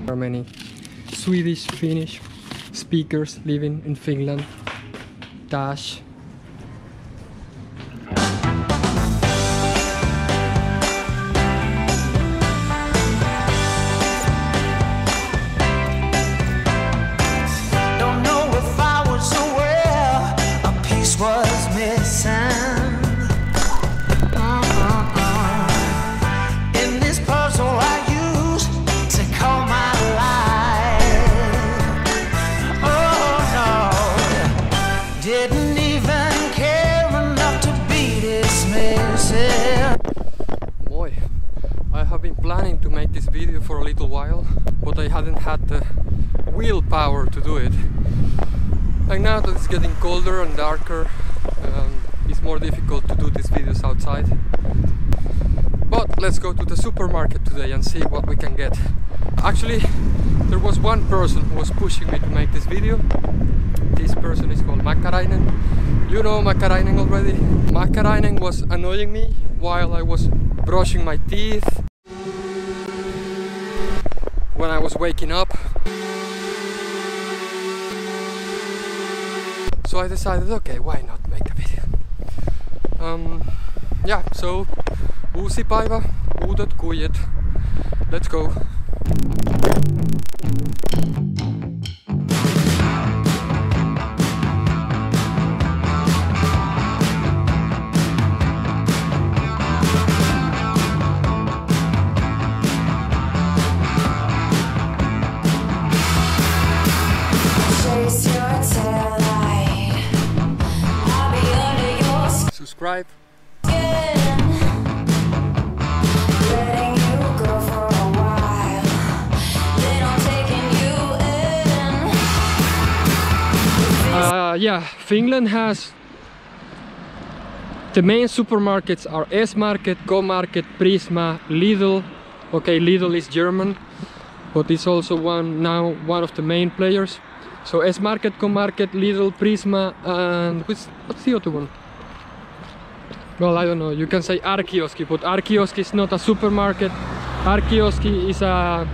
There are many Swedish, Finnish speakers living in Finland. Dash. Don't know if I was aware a piece was missing. In this puzzle I used to call my life. Oh no, didn't even care enough to be dismissive. Moi. I have been planning to make this video for a little while, but I hadn't had the willpower to do it. And now that it's getting colder and darker, it's more difficult to do these videos outside. But let's go to the supermarket today and see what we can get. Actually, there was one person who was pushing me to make this video. This person is called Makarainen. You know Makarainen already. Makarainen was annoying me while I was brushing my teeth, when I was waking up. So I decided, okay, why not make a video? Yeah, so uusi päivä, uudet kujet. Let's go. Subscribe. Yeah, Finland has the main supermarkets are S-Market, Go-Market, Prisma, Lidl. Okay, Lidl is German, but it's also one of the main players. So S-Market, Go-Market, Lidl, Prisma, and what's the other one? Well, I don't know. You can say Arkioski, but Arkioski is not a supermarket. Arkioski is a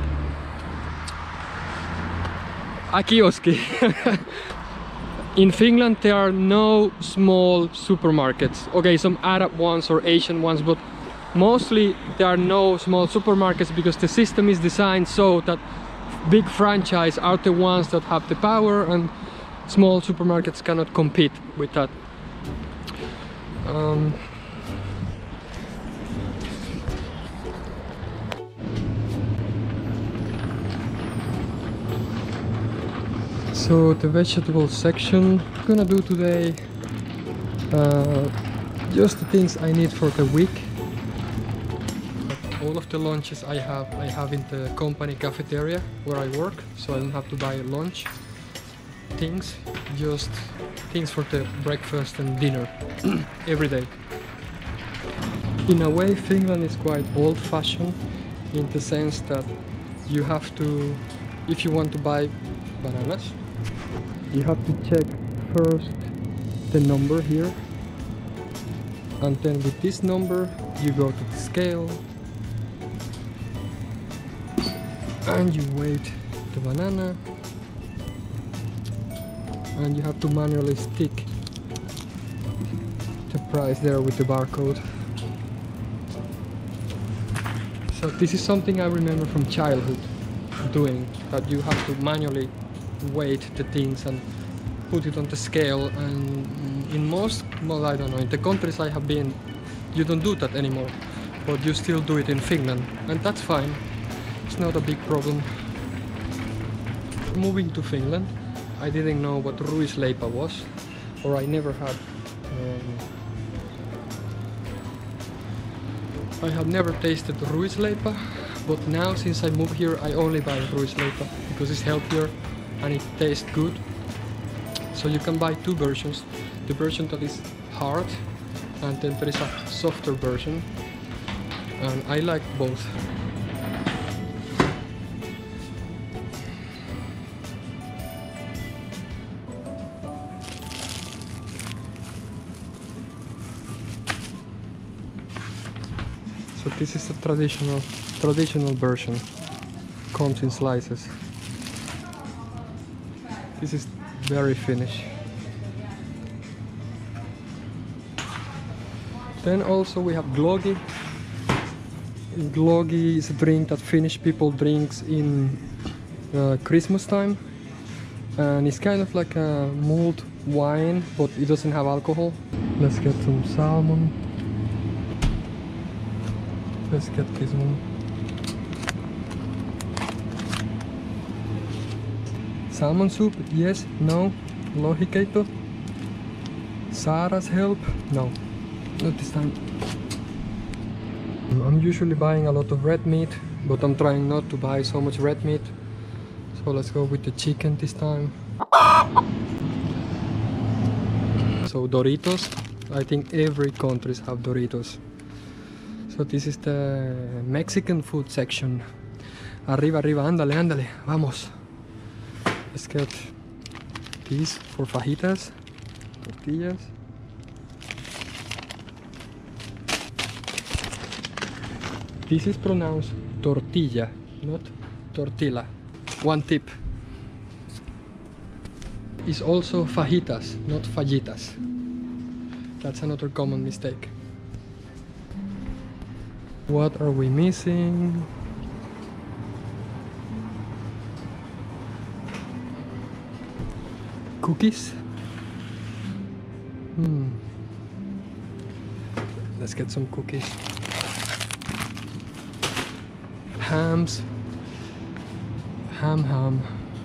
kioski. In Finland there are no small supermarkets. Okay, some Arab ones or Asian ones, but mostly there are no small supermarkets because the system is designed so that big franchise are the ones that have the power and small supermarkets cannot compete with that. So the vegetable section I'm gonna do today just the things I need for the week. All of the lunches I have in the company cafeteria where I work, so I don't have to buy lunch things, just things for the breakfast and dinner every day. In a way, Finland is quite old-fashioned in the sense that you have to, if you want to buy bananas, you have to check first the number here, and then with this number you go to the scale and you weight the banana, and you have to manually stick the price there with the barcode. So this is something I remember from childhood doing, that you have to manually weight the things and put it on the scale. And in most, well, I don't know, in the countries I have been, you don't do that anymore, but you still do it in Finland, and that's fine. It's not a big problem. Moving to Finland, I didn't know what ruisleipä was, or I never had. I have never tasted ruisleipä, but now since I moved here I only buy ruisleipä because it's healthier and it tastes good. So you can buy two versions, the version that is hard and then there is a softer version, and I like both. So this is the traditional version. comes in slices. This is very Finnish. Then also we have glogi. Glogi is a drink that Finnish people drinks in Christmas time, and it's kind of like a mulled wine, but it doesn't have alcohol. Let's get some salmon. Let's get this one. Salmon soup, yes, no. Lohikeito. Sarah's help, no. Not this time. I'm usually buying a lot of red meat, but I'm trying not to buy so much red meat. So let's go with the chicken this time. So Doritos. I think every countries have Doritos. So this is the Mexican food section. Arriba, arriba, ándale, ándale, vamos. Let's get these for fajitas, tortillas. This is pronounced tortilla, not tortilla. One tip. It's also fajitas, not fajitas. That's another common mistake. What are we missing? Cookies? Let's get some cookies. Hams. Ham.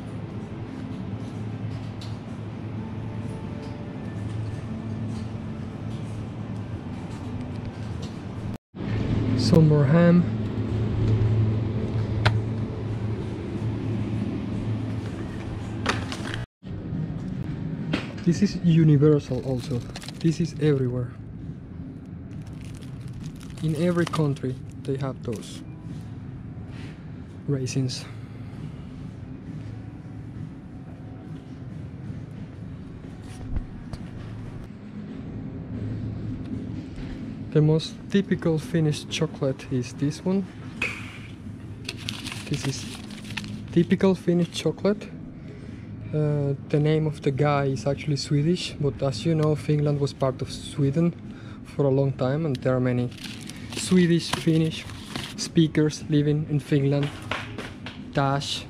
Some more ham. This is universal also. This is everywhere. In every country they have those raisins. The most typical Finnish chocolate is this one. This is typical Finnish chocolate. The name of the guy is actually Swedish, but as you know, Finland was part of Sweden for a long time, and there are many Swedish, Finnish speakers living in Finland. Dash.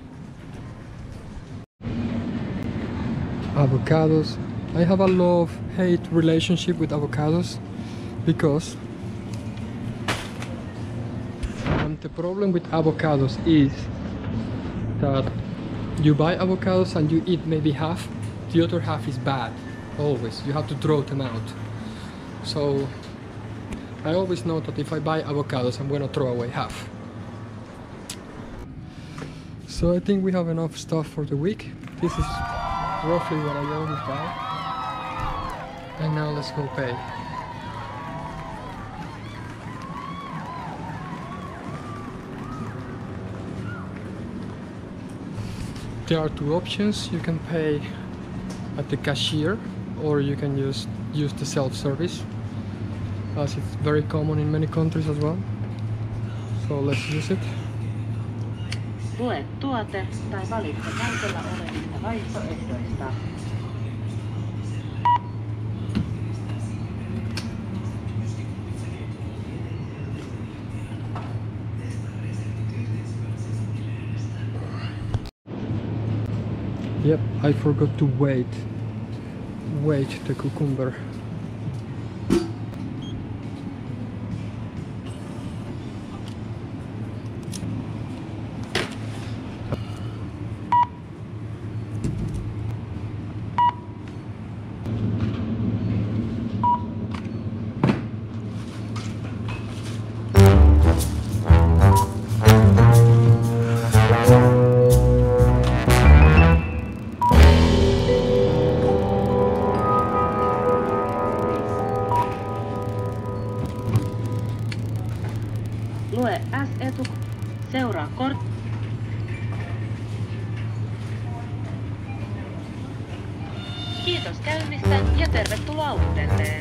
Avocados. I have a love-hate relationship with avocados because the problem with avocados is that you buy avocados and you eat maybe half, the other half is bad. Always, you have to throw them out. So I always know that if I buy avocados, I'm gonna throw away half. So I think we have enough stuff for the week. This is roughly what I always buy. And now let's go pay. There are two options. You can pay at the cashier, or you can use the self-service, as it's very common in many countries as well. So let's use it. Lue tuote tai valitse käytöllä olevista vaihtoehdoista. Yep, I forgot to weight the cucumber. Lue S-etu, seuraa kortti. Kiitos käynnistä ja tervetuloa uudelleen.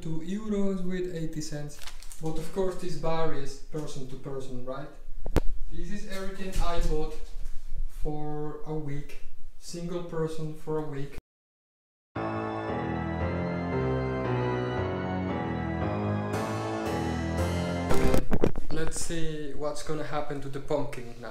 22 euros with 80 cents. But of course this varies person to person, right? This is everything I bought for a week. Single person for a week. Let's see what's gonna happen to the pumpkin now.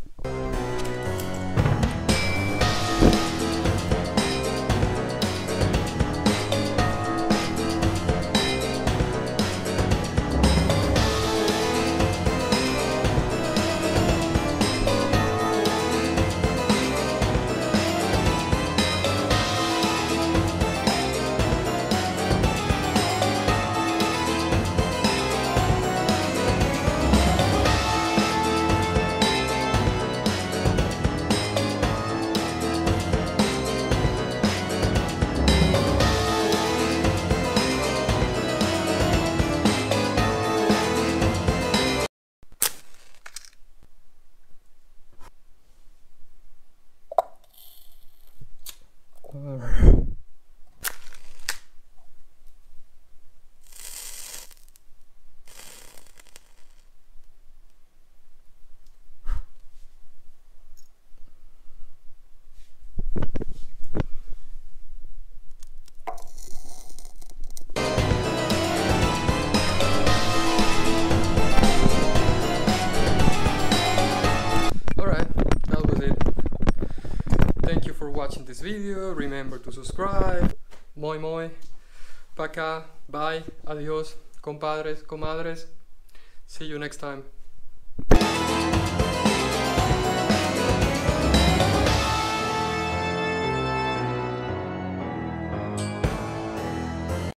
Thank you for watching this video. Remember to subscribe. Moi moi. Пока. Bye. Adios. Compadres, comadres. See you next time.